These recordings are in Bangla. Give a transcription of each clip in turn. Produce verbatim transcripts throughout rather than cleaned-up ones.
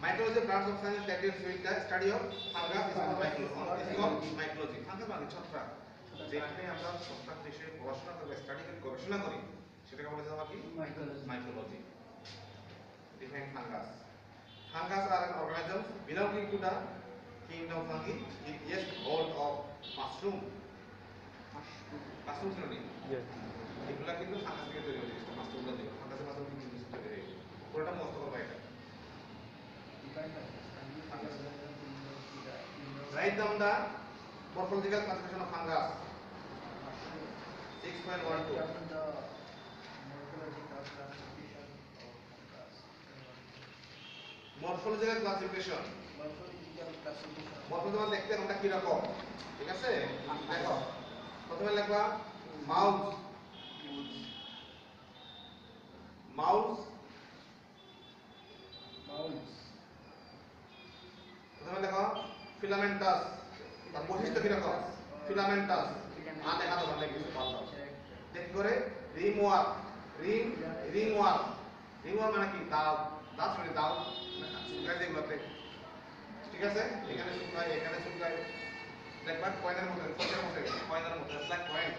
Mycology branch of science that deals with the study of fungus is called mycology. Is called mycology. Fungus মানে ছত্রাক। যেখানে আমরা ছত্রাক বিষয়ে পড়াশোনা করি, স্টাডি করি, গবেষণা করি, সেটাকে বলা যায় কি? Mycology. Define fungus. Fungus are an organism belonging to the kingdom fungi. It is hold of mushroom. Mushroom শুনুনি? এগুলা কিন্তু ফাঙ্গাস থেকে তৈরি হয়েছে, মাশরুমগুলো থেকে। ফাঙ্গাসের মাধ্যমে কিন্তু কিছু তৈরি হয়েছে। পুরোটা মুখস্থ করবা এটা। Write down the morphological classification of fungus. six point one two. Morphological classification. Morphological দেখতে আমরা কি রকম? ঠিক আছে? দেখো। প্রথমে লিখবা মাউথ। মাউথ। মাউথ। প্রথমে দেখো ফিলামেন্টাস। তার বৈশিষ্ট্য কি রকম? ফিলামেন্টাস। আ দেখা দাও মানে কিছু পাল্টাও। দেখি করে রিংওয়ার। রিং রিংওয়ার। রিংওয়ার মানে কি? দাও। দাও শুনে দাও। শুকায় যেগুলোতে। ঠিক আছে? এখানে শুকায়, এখানে শুকায়। দেখবা কয়েনের মধ্যে, কয়েনের মধ্যে, কয়েনের মধ্যে ব্ল্যাক কয়েন।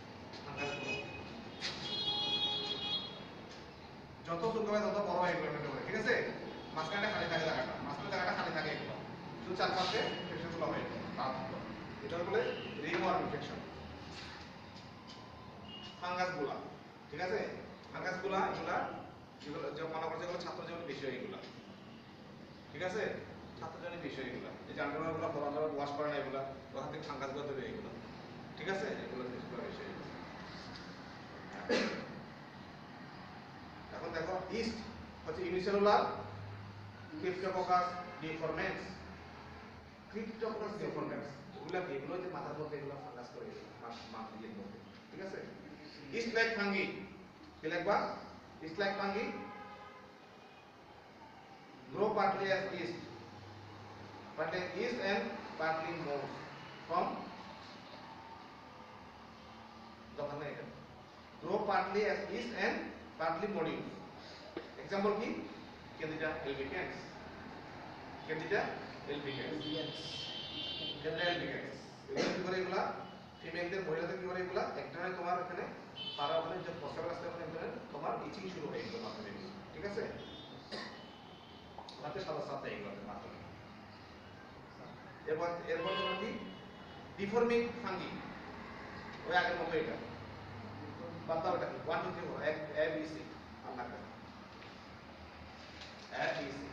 যত শুকাবে তত বড় হয় এগুলো মধ্যে। ঠিক আছে? মাঝখানে খালি থাকে জায়গাটা। মাঝখানে জায়গাটা খালি থাকে এগুলো। শুধু চারপাশে ইনফেকশনগুলো হয়। এটা বলে রিংওয়ার্ম ইনফেকশন। ফাঙ্গাসগুলা। ঠিক আছে? ফাঙ্গাসগুলা এগুলা যেগুলো যে মনে করছে এগুলো ছাত্র জীবনে বেশি হয় এগুলা। ঠিক আছে? ছাত্র জীবনে বেশি হয় এগুলা। এই যে আন্ডারওয়্যারগুলো পরানো ওয়াশ করে না এগুলা, ওখান থেকে ফাঙ্গাসগুলো তৈরি হয় এগুলা। ঠিক আছে? এগুলো বেশি হয়। এখন দেখো ইস্ট হচ্ছে ইউনিসেলুলার ক্রিপ্টোককাস ডিফরমেন্স। ক্রিপ্টোককাস ডিফরমেন্স এগুলা কি? এগুলো যে মাথার মধ্যে এগুলো ফাঙ্গাস করে মাথা দিয়ে মধ্যে। ঠিক আছে? ইস্ট লাইক ফাঙ্গি কি লিখবা? Yeast like fungi grow partly as yeast, partly as yeast and partly mold from দোকানে এটা grow partly as yeast and partly mold. Example কি? Candida albicans. Candida albicans. Candida albicans. এগুলো কি করে এগুলা? ফিমেলদের মহিলাদের কি করে এগুলা? এক ধরনের তোমার এখানে পারা ওখানে যে ফসল আসছে ওখানে এক ধরনের তোমার ইচিং শুরু হয়ে গেল মাথায়। ঠিক আছে? মাথায় সাদা সাদা এগুলোতে মাথায়। এরপর এরপর তোমার কি? Deforming fungi. ওই আগের মতো এটা। বাদ ওটা কি? one two three four A B C আমরা করি। A B C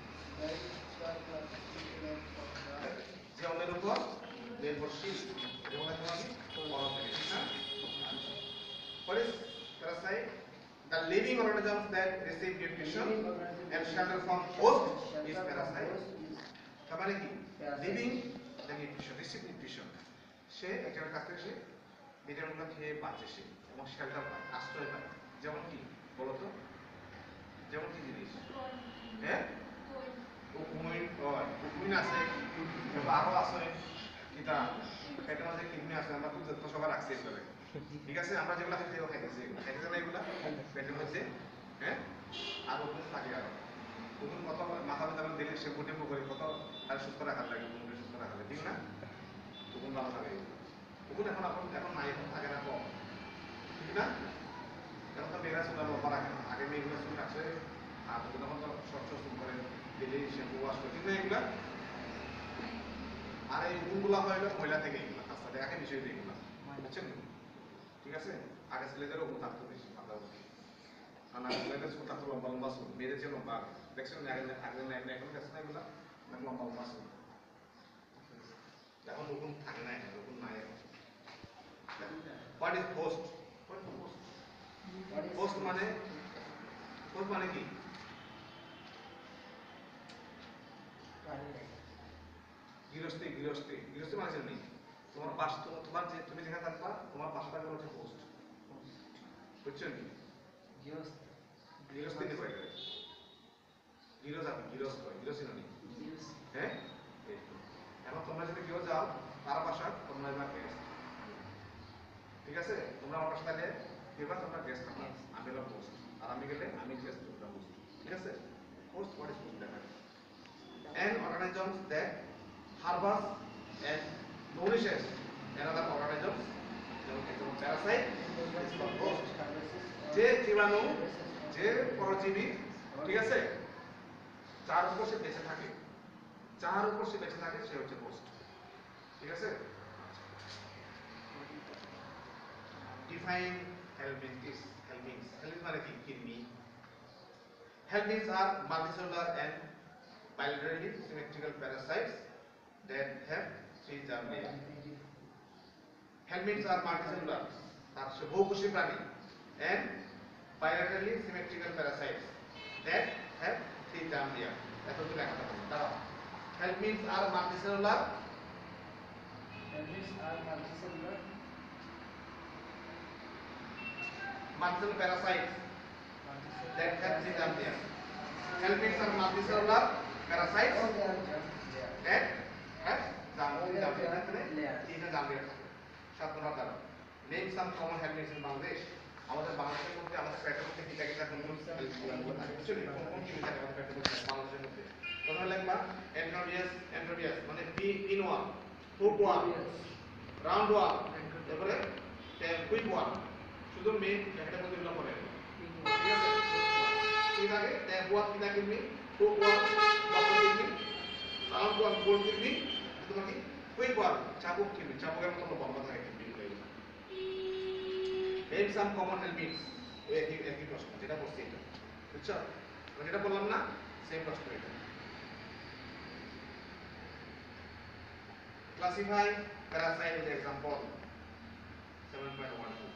যেমনের উপর নির্ভরশীল যেমন তোমার কি? বড় থেকে ঠিক না? What is parasite? The living organisms that receive nutrition and shelter from host is parasite. তার মানে কি? Living the nutrition, receive nutrition. সে একজনের কাছ থেকে সে ভিটামিনগুলো খেয়ে বাঁচে সে এবং শেল্টার পায়, আশ্রয় পায়। যেমন কি বলো তো? যেমন কি জিনিস? হ্যাঁ? কুকুমিন, কুকুমিন আছে, আরো আছে কিটা পেটের মধ্যে কিডনি আছে, আমরা খুব যত্ন সবার রাখছি এগুলো। ঠিক আছে? আমরা যেগুলো খাইতে খাইতেছি এগুলো খাইতেছে না এগুলা পেটের মধ্যে। হ্যাঁ? আর ওখানে থাকে আরো কুকুর কত মাথা ব্যথা দিলে সে বুটে করে কত তার সুস্থ রাখার লাগে, কুকুরকে সুস্থ রাখার লাগে। ঠিক না? কুকুর ভালো থাকে। কুকুর এখন এখন এখন নাই, এখন থাকে না কম। ঠিক না? এখন তো মেয়েরা চুল লম্বা রাখে না। আগে মেয়েগুলো চুল রাখছে আর তখন তো শর্ট চুল করে দিলে শ্যাম্পু ওয়াশ করে। ঠিক না এগুলা? আর এই গুণগুলো হয় মহিলা থেকে এগুলো আস্তে আস্তে একে বিষয় দিয়ে এগুলো বুঝছেন? ঠিক আছে? আগে ছেলেদেরও গুণ থাকতো বেশি মাথা উঠে। আর না ছেলেদের চুল থাকতো লম্বা লম্বা চুল, মেয়েদের চেয়ে লম্বা। দেখছেন আগে আগে এখন দেখছেন না এগুলা লম্বা লম্বা চুল। এখন ওরকম থাকে না, এখন ওরকম নাই এখন। What is host? What is host? Host মানে host মানে কি? গৃহস্থী গৃহস্থী গৃহস্থী মানে জানি তোমার বাস তোমার যে তুমি যেখানে থাকবা তোমার বাসাটা হচ্ছে হোস্ট। বুঝছেন? গৃহস্থী গৃহস্থী নেই বাইরে গৃহ যাবে গৃহস্থ গৃহস্থী নয়। হ্যাঁ? এখন তোমরা যদি কেউ যাও তার বাসা তোমরা এবার গেস্ট। ঠিক আছে? তোমরা আমার বাসা তাহলে এবার তোমরা গেস্ট থাকবা, আমি হলাম হোস্ট। আর আমি গেলে আমি গেস্ট তোমরা হোস্ট। ঠিক আছে? হোস্ট হোয়াট ইজ হোস্ট দেখা and organisms that harbors and nourishes another organisms. যেমন example parasite is called host. যে জীবাণু যে পরজীবী ঠিক আছে যার উপর সে বেঁচে থাকে যার উপর সে বেঁচে থাকে সে হচ্ছে হোস্ট ঠিক আছে define helminthids helminths helminths মানে কি কৃমি helminths are multicellular and bilaterally symmetrical parasites that have three germ layers helminths are multicellular তার সে বহুকোষী প্রাণী and bilaterally symmetrical parasites that have three germ layers এতটুকু লেখা থাকে দাঁড়াও helminths are multicellular helminths are multicellular multicellular parasites that have three germ layers helminths are multicellular parasites oh they are germ that have germ Oh, they have germ layer. তিনটা germ layer থাকে সাত নম্বর দাঁড়াও name some common helminths in Bangladesh আমাদের বাংলাদেশের মধ্যে আমাদের পেটের মধ্যে কি থাকে কোন কোন অ্যাকচুয়ালি কোন কোন কি থাকে আমাদের পেটের মধ্যে বাংলাদেশের মধ্যে প্রথমে লিখবা এন্ড্রোবিয়াস এন্ড্রোবিয়াস মানে pin one hook one round one তারপরে কুইক ওয়ান শুধু মেইন ব্র্যাকেটের মধ্যে গুলো পড়ে ঠিক আছে কি থাকে ট্যাব ওয়ান কি থাকে মি হুক ওয়ান ডবল কিডনি রাউন্ড ওয়ান গোল কিডনি তোমার কি কুইক ওয়ান চাবুক কিডনি চাবুকের মতো লম্বা থাকে কিডনি name some common helminths একই একই প্রশ্ন যেটা বলছি এটা বুঝছো আমি যেটা বললাম না সেম প্রশ্ন এটা classify parasite with example seven point one two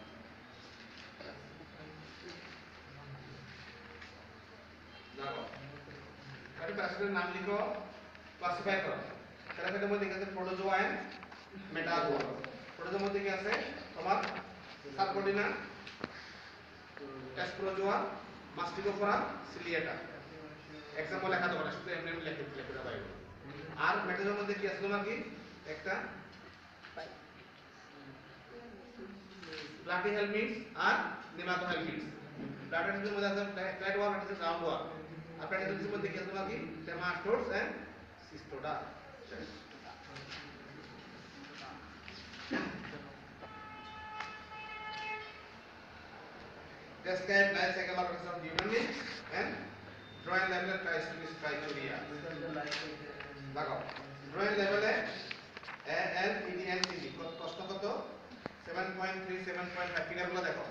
দেখো একটা প্যারাসাইটের নাম লিখো ক্লাসিফাই করো প্যারাসাইটের মধ্যে কি আছে প্রোটোজোয়া এন্ড মেটাজোয়া প্রোটোজোয়ার মধ্যে কি আছে তোমার সার্কোডিনা অ্যাসপ্রোজোয়া মাস্টিকোফোরা সিলিয়েটা এক্সাম্পল লেখা তো না শুধু এমনি এমনি লিখে দিলে পুরো বাইরে আর মেটাজোয়ার মধ্যে কি আছে তোমার কি একটা প্লাটি হেলমিন্থস আর নেমাটো হেলমিন্থস প্লাটি হেলমিন্থস মধ্যে আছে ফ্ল্যাট ওয়ান আছে রাউন্ড ওয়ান আর প্লাটি হেলমিন্থস মধ্যে কি আছে তোমার কি trematodes and cestoda Describe life cycle of organism humanly and drawing level tries to be criteria. Lago. Drawing level A L E D N C D. প্রশ্ন কত seven point three seven point five figure গুলো দেখো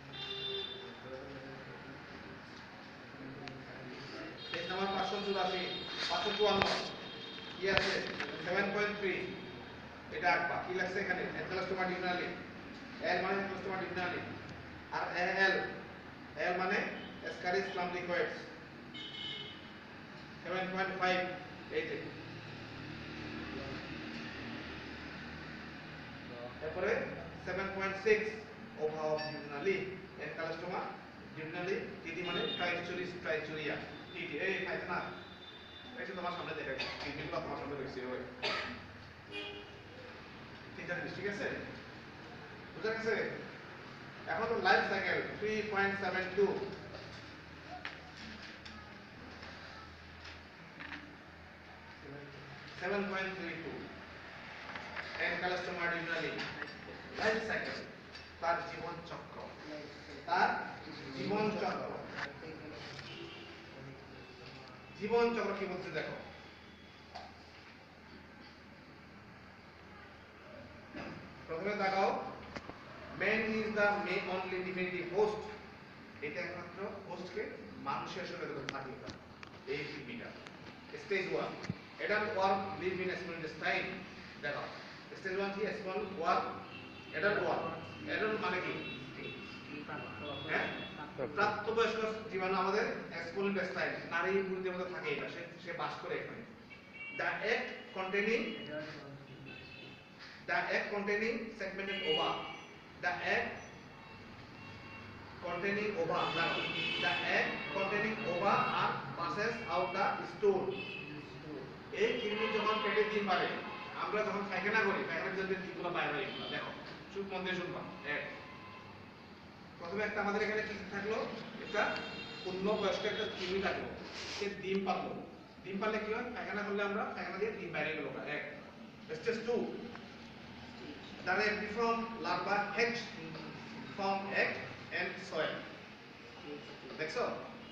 পেজ নাম্বার পাঁচশো চুরাশি পাঁচশো চুয়ান্ন কি আছে seven point three এটা আঁকবা কি লাগছে এখানে এনক্লোস্টোমা ডিগনালি L মানে এনক্লোস্টোমা ডিগনালি আর L L মানে Ascaris lumbricoides seven point five এইতে তারপরে seven point six ova of duodenale Ancylostoma duodenale TD মানে ট্রাইচুরিস ট্রাইচুরিয়া টিডি এই খাইতে না এটা তোমার সামনে দেখা টিডিগুলো তোমার সামনে রয়েছে ওই ঠিক আছে ঠিক আছে বুঝা গেছে এখন তো life cycle three point seven two seven point three two Ancylostoma duodenale life cycle তার জীবন চক্র তার জীবন চক্র জীবন চক্র কি বলছে দেখো প্রথমে দেখাও man is the main only definitive host এটা একমাত্র হোস্টকে মানুষের সঙ্গে ধরে থাকে এই কৃমিটা stage one adult worm live in small intestine দেখো স্টেজ ওয়ান কি small worm adult worm adult মানে কি হ্যাঁ প্রাপ্তবয়স্ক জীবাণু আমাদের স্মল ইন্টেস্টাইন নারী গুলির মধ্যে থাকে এটা সে সে বাস করে এখানে the egg containing the egg containing segmented ova the egg containing ova the egg containing ova are passes out the stool এই কৃমি যখন পেটে ডিম পারে আমরা যখন পায়খানা করি পায়খানার জন্য ডিমগুলো বাইরে হয় এগুলো দেখো শুধু মন দিয়ে শুনবা এক প্রথমে একটা আমাদের এখানে কি থাকলো একটা পূর্ণবয়স্ক একটা কৃমি থাকলো সে ডিম পারলো ডিম পারলে কি হয় পায়খানা করলে আমরা পায়খানা দিয়ে ডিম বাইরে গেল এক stage two the reform larva hatch from egg and soil দেখছো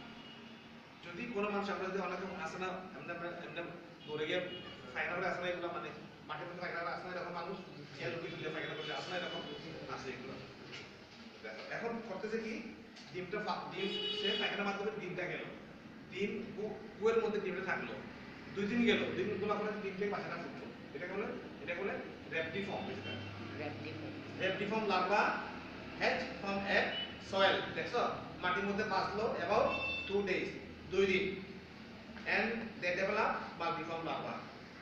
যদি কোনো মানুষ আমরা যদি অনেক আসে না এমনি আমরা এমনি দৌড়ে গিয়ে পায়খানা করে আসে না এগুলো মানে মাঠে মধ্যে পায়খানা করে আসে না এরকম মানুষ খেয়াল লুকিয়ে তুলে পায়খানা করে আসে না এরকম আসে এগুলো দেখো এখন করতেছে কি ডিমটা ডিম সে পায়খানার মাধ্যমে ডিমটা গেল ডিম কুয়ের মধ্যে ডিমটা থাকলো দুই দিন গেল দুই দিন গোলা করে ডিমটাই বাসাটা ফুটলো এটা বলে এটা বলে রেপটিফর্ম যেটা rhabditiform larva hatch from egg soil দেখছো মাটির মধ্যে বাঁচলো অ্যাবাউট টু ডেজ দুই দিন and they develop multiform larva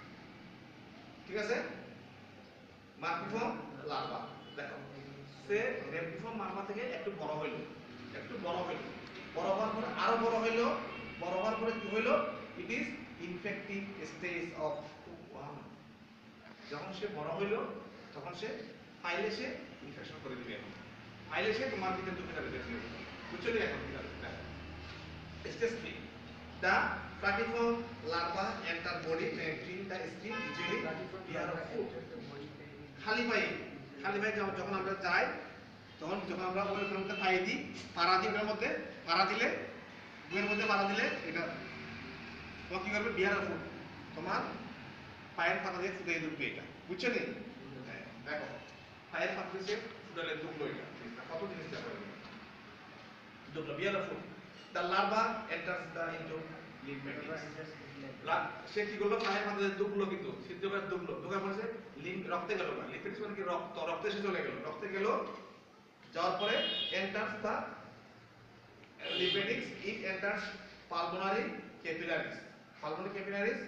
ঠিক আছে মাল্টিফর্ম লার্ভা দেখো সে রেপটিফর্ম লার্ভা থেকে একটু বড় হইলো একটু বড় হইলো বড় হওয়ার পরে আরো বড় হইলো বড় হওয়ার পরে কি হইলো it is infective stage of worm যখন সে বড় হইলো তখন সে ফাইলে সে ইনফেকশন করে দিবে ফাইলে সে তোমার ভিতরে ঢুকে যাবে দেখো বুঝছো না এখন কি হবে stage three the platyform larva enter body penetrating the skin usually via food খালি পায়ে খালি পায়ে যখন আমরা যাই তখন যখন আমরা ওই ফ্রমটা পায়ে দিই পাড়া দিই এর মধ্যে পাড়া দিলে দুয়ের মধ্যে পাড়া দিলে এটা তোমার কি করবে বিয়ার ফুড তোমার পায়ের পাতা দিয়ে ফুটে ঢুকবে এটা বুঝছো নি দেখো পায়ের পাতা দিয়ে ফুটালে ঢুকলো এটা কত জিনিসটা করে ঢুকলো bare foot the larva enters the into lymphatics সে কি করলো পায়ের পাতা দিয়ে ঢুকলো কিন্তু সিদ্ধ করে ঢুকলো ঢোকার পরে লিম্ফ রক্তে গেল না লিম্ফেটিক্স মানে কি রক্ত রক্তে সে চলে গেল রক্তে গেল যাওয়ার পরে enters the lymphatics it enters pulmonary capillaries pulmonary capillaries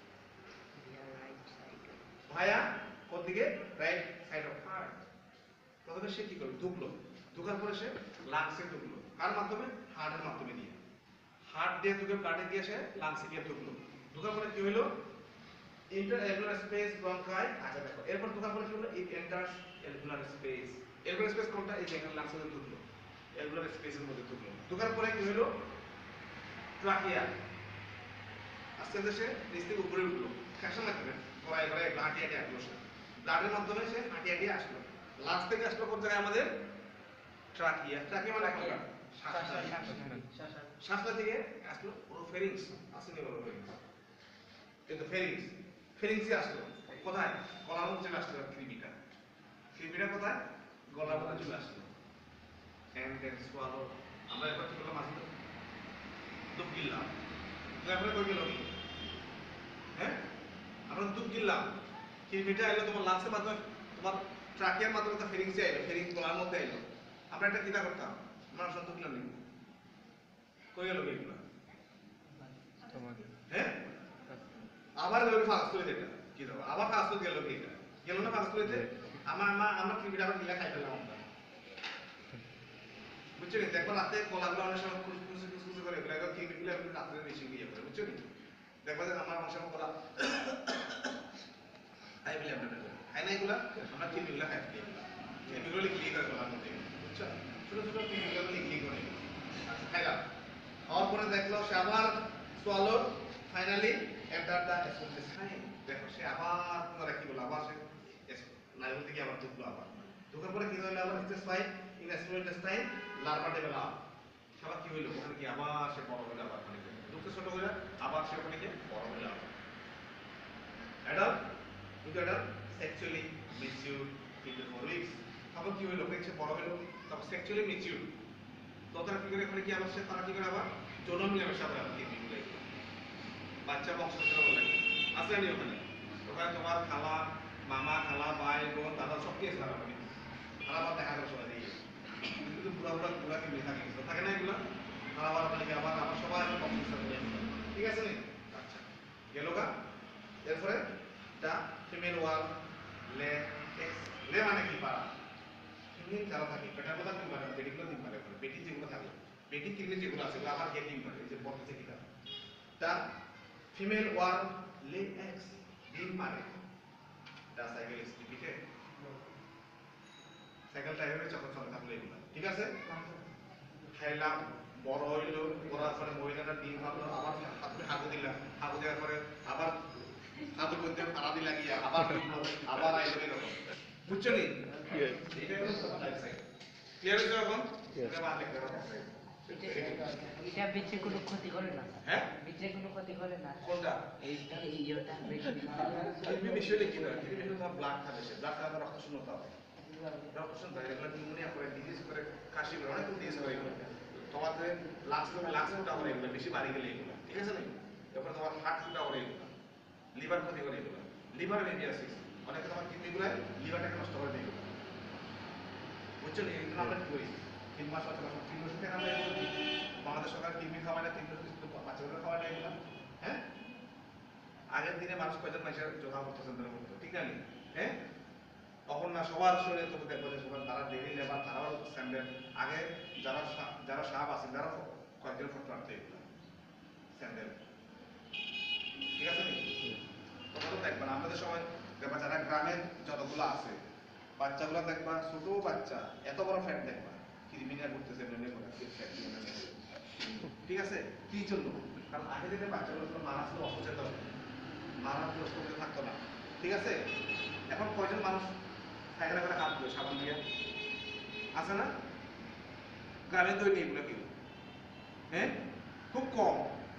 via কোন দিকে রাইট সাইড অফ হার্ট প্রথমে সে কি করলো ঢুকলো ঢোকার পরে সে লাংসে ঢুকলো কার মাধ্যমে হার্টের মাধ্যমে দিয়ে হার্ট দিয়ে ঢুকে ব্লাডে গিয়ে সে লাংসে গিয়ে ঢুকলো ঢোকার পরে কি হলো ইন্টার অ্যালভিওলার স্পেস ব্রঙ্কাই আচ্ছা দেখো এরপর ঢোকার পরে কি হলো it enters alveolar space alveolar space কোনটা এই জায়গায় লাংসে ঢুকলো অ্যালভিওলার স্পেসের মধ্যে ঢুকলো ঢোকার পরে কি হলো ট্রাকিয়া আস্তে আস্তে সে নিচ থেকে উপরে উঠলো ফ্যাকশন লাগবে গলায় গলায় হাঁটি হাঁটি আসলো সে ব্লাডের মাধ্যমে সে হাঁটি হাঁটি আসলো লাংস থেকে আসলো কোন জায়গায় আমাদের ট্রাকিয়া ট্রাকিয়া মানে কোনটা শ্বাসটা থেকে আসলো ওরোফেরিংস আসেনি ওরোফেরিংস কিন্তু ফেরিংস ফেরিংসে আসলো কোথায় গলার মধ্যে চলে আসলো কৃমিটা কৃমিটা কোথায় গলার মধ্যে চলে আসলো এন্ড দেন সোয়ালো আমরা এবার কি করলাম আসলে দুধ গিললাম তারপরে কই গেল হ্যাঁ আমরা দুধ গিললাম কৃমিটা এলো তোমার লাংসের মাধ্যমে তোমার ট্রাকিয়ার মাধ্যমে তো ফেরিংসে এলো ফেরিংস গলার মধ্যে এলো আমরা এটা কিটা করতাম আমরা সন্ত কিলো নিই কই গেল এগুলো হ্যাঁ আবার গেল ফাস্ট করে এটা কি দাও আবার ফাস্ট করে গেল এটা গেল না ফাস্ট করে আমার মা আমরা কিবিটা আবার গিলা খাই ফেললাম আমরা বুঝছো নি দেখো রাতে কলাগুলো অনেক সময় কুসকুস কুসকুস করে এগুলো কি এগুলো রাতে বেশি গিয়ে করে বুঝছো নি দেখো যে আমার অনেক সময় কলা আই বলি আপনাদের খাই না এগুলা আমরা কি এগুলো খাই এগুলো লিখলি করে কলার মধ্যে বুঝছো ছোট ছোট এগুলো লিখলি করে খাইলাম और পরে দেখলো সে আবার swallow finally enter the intestine দেখো সে আবার তোমার কি বলে আবার সে নাইল থেকে আবার ঢুকলো আবার ঢোকার পরে কি হলো আবার stage five in small intestine larva develop আবার কি হলো ওখানে কি আবার সে বড় হলো আবার মানে ঢুকতে ছোট হলো আবার সে ওখানে কি বড় হলো আবার অ্যাডাল্ট কিন্তু adult sexually mature in four weeks আবার কি হলো সে বড় হলো তারপর সেক্সুয়ালি ম্যাচিউর ততটা কি করে এখানে কি আবার সে তারা কি করে আবার যৌন মিলামেশা করে আবার কি করে বাচ্চা বংশধর বলে আছে না ওখানে ওখানে তোমার খালা মামা খালা ভাই বোন দাদা সব কিছু আছে ওখানে তারা আবার দেখা করে সবাই দিয়ে কিন্তু পুরো পুরো পুরো কি থাকে থাকে না এগুলো তারা আবার বলে আবার আবার সবাই বংশধর করে ঠিক আছে নি আচ্ছা গেল গা এরপরে দা ফিমেল ওয়াল লে এক্স লে মানে কি পারা ফিমেল যারা থাকে পেটার কথা কি মানে পেটিগুলো দিন পারে পেটি যেগুলো থাকে পেটি কিনে যেগুলো আছে আবার কে ডিম পারে এই যে বর্তমানে কি থাকে তা ফিমেল ওয়াল লে এক্স ডিম পারে the cycle is repeated cycle টাইপে চক্র চক্র থাকলে এগুলো ঠিক আছে খাইলাম বড় হইলো ওরা পরে মহিলাটা ডিম ভাবলো আবার হাতে হাতে দিলাম হাতে দেওয়ার পরে আবার হাতের মধ্যে ফাড়াদি লাগিয়ে আবার ঢুকলো, আবার আইলো এরকম। বুঝছো নি? এটা হলো লাইফ সাইকেল। ক্লিয়ার হয়েছে এখন? এটা বাদ লিখতে হবে। এটা বীজে কোনো ক্ষতি করে না হ্যাঁ? বীজে কোনো ক্ষতি করে না কোনটা? এইটা এই ইয়েটা কিডনি বিষয়টা কি না? কিডনি বিষয়টা তোমার ব্লাড খাবে সে, ব্লাড খাবে রক্ত শূন্যতা হবে। রক্ত শূন্যতা এগুলো নিউমোনিয়া করে, ডিজিজ করে, কাশি করে, অনেক ডিজিজ করে এগুলো। তোমাদের লাক্স লাক্স ফুটা করে এগুলো, বেশি বাড়ি গেলে এগুলো, ঠিক আছে নাকি? তারপরে তোমার হার্ট ফুটা করে এগুলো, লিভার ক্ষতি করে এগুলো, লিভার মেডিয়াসিস, অনেকে তোমার কিডনি গুলো লিভারটাকে নষ্ট করে দেয় এগুলো। বুঝছো নি? এগুলো আমরা কি করি? তিন মাস পাঁচ মাস তিন মাস থেকে আমরা এগুলো দিই। বাংলাদেশ সরকার কিডনি খাওয়ায় না, তিন মাস বাচ্চাদের খাওয়ায় না এগুলো, হ্যাঁ? আগের দিনে মানুষ কয়জন মানুষের যোগা করতেছেন ধরে করতো, ঠিক না? হ্যাঁ, তখন না সবার শরীরে তুমি দেখবো যে সবার তারা ডেলি লেবার তারাও স্যান্ডেল, আগে যারা সা- যারা সাপ আছেন তারা কয়েকজন ফটো আনতে এগুলো স্যান্ডেল, ঠিক আছে নি? তখন তো দেখবেন আমাদের সময় দেখবা যারা গ্রামের যতগুলো আছে বাচ্চাগুলো দেখবা, ছোট বাচ্চা এত বড় ফ্যাট দেখবা ক্রিমিনাল করতেছে এমনি করে ফ্যাট দিয়ে এমনি করে। ঠিক আছে, কি জন্য? কারণ আগে দিনে বাচ্চাগুলো ছিল মারাত্মক অসচেতন, মারাত্মক অসচেতন থাকতো না, ঠিক আছে? এখন কয়জন মানুষ পায়খানা করে হাত ধোয় সাবান দিয়ে? আছে না? গ্রামে তো নেই এগুলো কেউ, হ্যাঁ, খুব কম।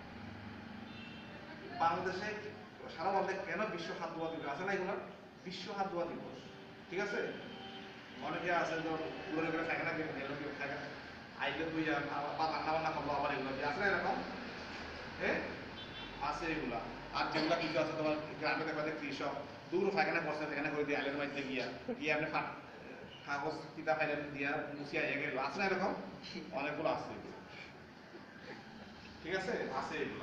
বাংলাদেশে সারা বাংলাদেশে কেন বিশ্ব হাত ধোয়া দিবস আছে না এগুলো? বিশ্ব হাত ধোয়া দিবস, ঠিক আছে? অনেকে আছে তো পুরো করে পায়খানা করে এলো কেউ পায়খানা আইলে তুই রান্না বান্না করলো আবার এগুলো দিয়ে, আছে না এরকম? হ্যাঁ, আছে এগুলা। আর যেগুলা কিছু আছে তোমার গ্রামে দেখবা যে কৃষক দূর পায়খানা করছে সেখানে করে দিয়ে আইলের মাইতে গিয়া গিয়ে আপনি ফা- কাগজ কিতাব ফাইলেন দিয়া মুছিয়া এগে গেল, আছে না এরকম? অনেকগুলো আছে এগুলো, ঠিক আছে? আছে এগুলা,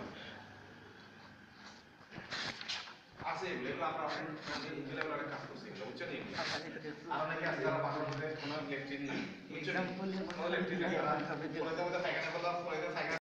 আছে এগুলো, এগুলো আমরা অনেক এগুলো এগুলো অনেক কাজ করছি এগুলো, বুঝছেন এগুলো? আর অনেকে আছে যারা বাসার মধ্যে কোনো ইলেকট্রিক নেই, বুঝছেন? কোনো ইলেকট্রিক নেই, তারা পায়খানা করলাম, পায়খানা